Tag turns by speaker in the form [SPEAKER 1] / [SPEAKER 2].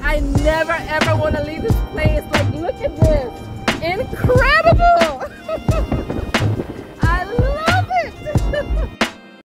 [SPEAKER 1] I never ever want to leave this place. Like, look at this. Incredible.